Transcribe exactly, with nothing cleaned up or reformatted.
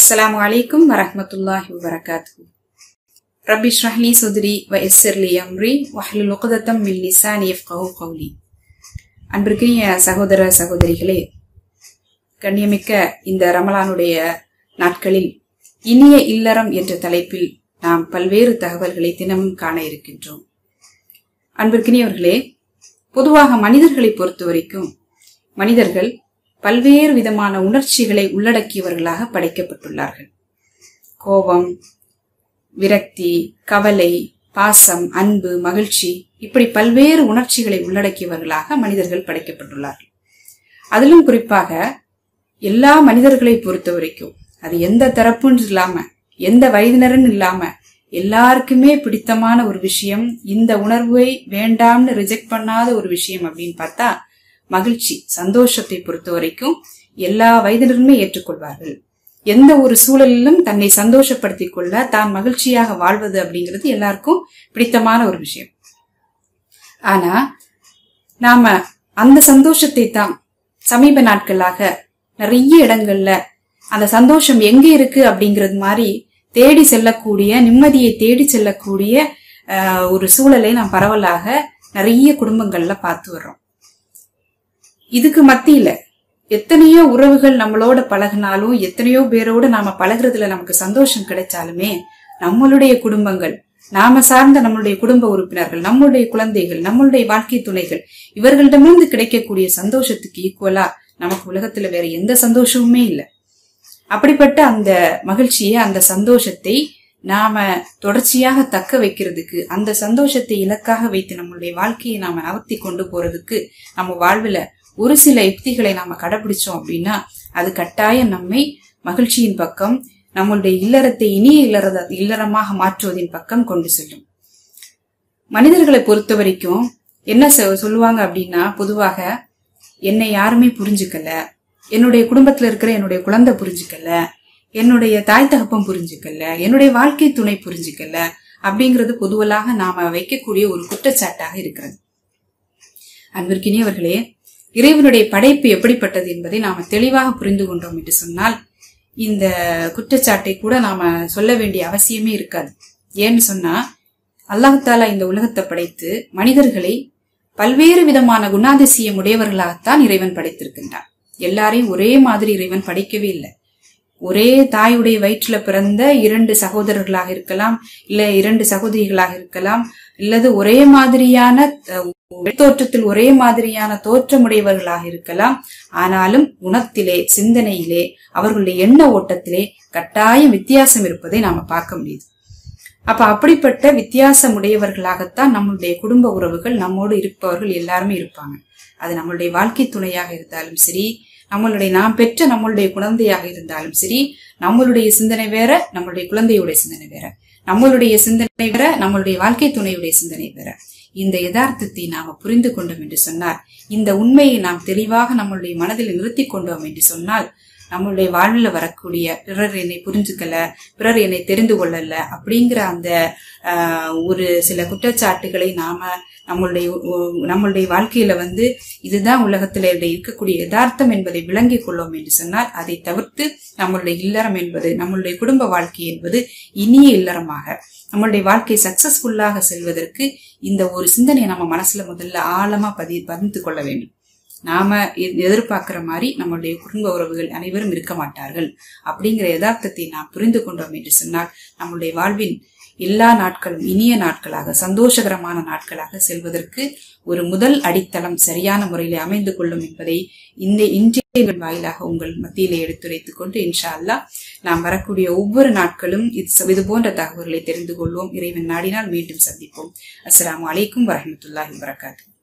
Assalamu alaikum wa rahmatullahi wa barakatuh. Rabbi shrah li sadri wa yassir li amri wahlul uqdatam min lisani yafqahu qawli. அன்பிற்கினிய சகோதர சகோதரிகளே, கண்ணியமிக்க இந்த ரமலானுடைய நாட்களில் இனிய இல்லறம் என்ற தலைப்பில் நாம் பல்வேறு தகவல்களை தினமும் காண இருக்கின்றோம். அன்பிற்கினியவர்களே, பொதுவாக மனிதர்களை பொறுத்த வரைக்கும் மனிதர்கள் பல்வேறு விதமான உணர்ச்சிகளை உள்ளடக்கியவர்களாக படைக்கப்பட்டுள்ளார்கள். கோபம், விரக்தி, கவலை, பாசம், அன்பு, மகிழ்ச்சி, இப்படி பல்வேறு உணர்ச்சிகளை உள்ளடக்கியவர்களாக மனிதர்கள் படைக்கப்பட்டுள்ளார்கள். அதிலும் குறிப்பாக எல்லா மனிதர்களை பொறுத்த வரைக்கும் அது எந்த தரப்புன்னு இல்லாம, எந்த வயதினருன்னு இல்லாம எல்லாருக்குமே பிடித்தமான ஒரு விஷயம், இந்த உணர்வை வேண்டாம்னு ரிஜெக்ட் பண்ணாத ஒரு விஷயம் அப்படின்னு பார்த்தா மகிழ்ச்சி, சந்தோஷத்தை பொறுத்த வரைக்கும் எல்லா வயதினருமே ஏற்றுக்கொள்வார்கள். எந்த ஒரு சூழலிலும் தன்னை சந்தோஷப்படுத்திக் கொள்ள, தான் மகிழ்ச்சியாக வாழ்வது அப்படிங்கிறது எல்லாருக்கும் பிடித்தமான ஒரு விஷயம். ஆனா நாம அந்த சந்தோஷத்தை தான் சமீப நாட்களாக நிறைய இடங்கள்ல அந்த சந்தோஷம் எங்க இருக்கு அப்படிங்கிறது மாதிரி தேடி செல்லக்கூடிய, நிம்மதியை தேடி செல்லக்கூடிய ஒரு சூழலை நாம் பரவலாக நிறைய குடும்பங்கள்ல பார்த்து வர்றோம். இதுக்கு மத்தியில எத்தனையோ உறவுகள் நம்மளோட பழகினாலும், எத்தனையோ பேரோட நாம பழகுறதுல நமக்கு சந்தோஷம் கிடைச்சாலுமே, நம்மளுடைய குடும்பங்கள், நாம சார்ந்த நம்மளுடைய குடும்ப உறுப்பினர்கள், நம்மளுடைய குழந்தைகள், நம்மளுடைய வாழ்க்கை துணைகள், இவர்களிடமிருந்து கிடைக்கக்கூடிய சந்தோஷத்துக்கு ஈக்குவலா நமக்கு உலகத்துல வேற எந்த சந்தோஷமுமே இல்லை. அப்படிப்பட்ட அந்த மகிழ்ச்சியை, அந்த சந்தோஷத்தை நாம தொடர்ச்சியாக தக்க வைக்கிறதுக்கு, அந்த சந்தோஷத்தை இலக்காக வைத்து நம்மளுடைய வாழ்க்கையை நாம நகர்த்தி கொண்டு போறதுக்கு நம்ம வாழ்வுல ஒரு சில யுக்திகளை நாம கடைபிடிச்சோம் அப்படின்னா அது கட்டாயம் நம்மை மகிழ்ச்சியின் பக்கம், நம்மளுடைய இல்லறத்தை இனிய இல்லற இல்லறமாக மாற்றுவதின் பக்கம் கொண்டு செல்லும். மனிதர்களை பொறுத்த வரைக்கும் என்ன சொல்லுவாங்க அப்படின்னா, பொதுவாக என்னை யாருமே புரிஞ்சுக்கல, என்னுடைய குடும்பத்துல இருக்கிற என்னுடைய குழந்தை புரிஞ்சுக்கல, என்னுடைய தாய் தகப்பம் புரிஞ்சுக்கல, என்னுடைய வாழ்க்கை துணை புரிஞ்சுக்கல அப்படிங்கிறது பொதுவலாக நாம வைக்கக்கூடிய ஒரு குற்றச்சாட்டாக இருக்கிறது. அன்பிற்கினியவர்களே, இறைவனுடைய படைப்பு எப்படிப்பட்டது என்பதை நாம தெளிவாக புரிந்து கொண்டோம் என்று சொன்னால் இந்த குற்றச்சாட்டை கூட நாம சொல்ல வேண்டிய அவசியமே இருக்காது. ஏன்னு சொன்னா அல்லாஹ் தஆலா இந்த உலகத்தை படைத்து மனிதர்களை பல்வேறு விதமான குணாதிசயம் உடையவர்களாகத்தான் இறைவன் படைத்திருக்கின்றான். எல்லாரையும் ஒரே மாதிரி இறைவன் படைக்கவே இல்லை. ஒரே தாயுடைய வயிற்றுல பிறந்த இரண்டு சகோதரர்களாக இருக்கலாம், இல்ல இரண்டு சகோதரிகளாக இருக்கலாம், இல்லது ஒரே மாதிரியான தோற்றத்தில் ஒரே மாதிரியான தோற்றமுடையவர்களாக இருக்கலாம். ஆனாலும் குணத்திலே, சிந்தனையிலே, அவர்களுடைய எண்ண ஓட்டத்திலே கட்டாயம் வித்தியாசம் இருப்பதை நாம பார்க்க முடியுது. அப்ப அப்படிப்பட்ட வித்தியாசம் உடையவர்களாகத்தான் நம்மளுடைய குடும்ப உறவுகள், நம்மோடு இருப்பவர்கள் எல்லாருமே இருப்பாங்க. அது நம்மளுடைய வாழ்க்கை துணையாக இருந்தாலும் சரி, நம்மளுடைய நாம் பெற்ற நம்மளுடைய குழந்தையாக இருந்தாலும் சரி, நம்மளுடைய சிந்தனை வேற, நம்மளுடைய குழந்தையுடைய சிந்தனை வேற, நம்மளுடைய சிந்தனை வேற, நம்மளுடைய வாழ்க்கை துணையுடைய சிந்தனை வேற. இந்த யதார்த்தத்தை நாம புரிந்து கொண்டோம் என்று சொன்னால், இந்த உண்மையை நாம் தெளிவாக நம்மளுடைய மனதில் நிறுத்தி கொண்டோம் என்று சொன்னால், நம்மளுடைய வாழ்வில் வரக்கூடிய பிறர் என்னை புரிஞ்சுக்கல, பிறர் என்னை தெரிந்து கொள்ளல அப்படிங்கிற அந்த ஆஹ் ஒரு சில குற்றச்சாட்டுகளை நாம நம்மளுடைய நம்மளுடைய வாழ்க்கையில வந்து இதுதான் உலகத்துல இருக்கக்கூடிய யதார்த்தம் என்பதை விளங்கிக் கொள்ளோம் என்று சொன்னால், அதை தவிர்த்து நம்மளுடைய இல்லறம் என்பது, நம்மளுடைய குடும்ப வாழ்க்கை என்பது இனிய இல்லறமாக, நம்மளுடைய வாழ்க்கை சக்சஸ்ஃபுல்லாக செல்வதற்கு இந்த ஒரு சிந்தனையை நம்ம மனசுல முதல்ல ஆழமா பதி பதிந்து கொள்ள வேண்டும். நாம எதிர்பார்க்கிற மாதிரி நம்மளுடைய குடும்ப உறவுகள் அனைவரும் இருக்க மாட்டார்கள் அப்படிங்கிற யதார்த்தத்தை நாம் புரிந்து கொண்டோம் என்று சொன்னால், நம்மளுடைய வாழ்வின் எல்லா நாட்களும் இனிய நாட்களாக, சந்தோஷகரமான நாட்களாக செல்வதற்கு ஒரு முதல் அடித்தளம் சரியான முறையில் அமைந்து கொள்ளும் என்பதை இந்த இன்றைய வாயிலாக உங்கள் மத்தியிலே எடுத்துரைத்துக் கொண்டு இன்ஷா அல்லாஹ் நாம் வரக்கூடிய ஒவ்வொரு நாட்களும் இது போன்ற தகவல்களை தெரிந்து கொள்வோம். இறைவன் நாடினால் மீண்டும் சந்திப்போம். அஸ்ஸலாமு அலைக்கும் வரஹ்மத்துல்லாஹி வபரகாத்துஹு.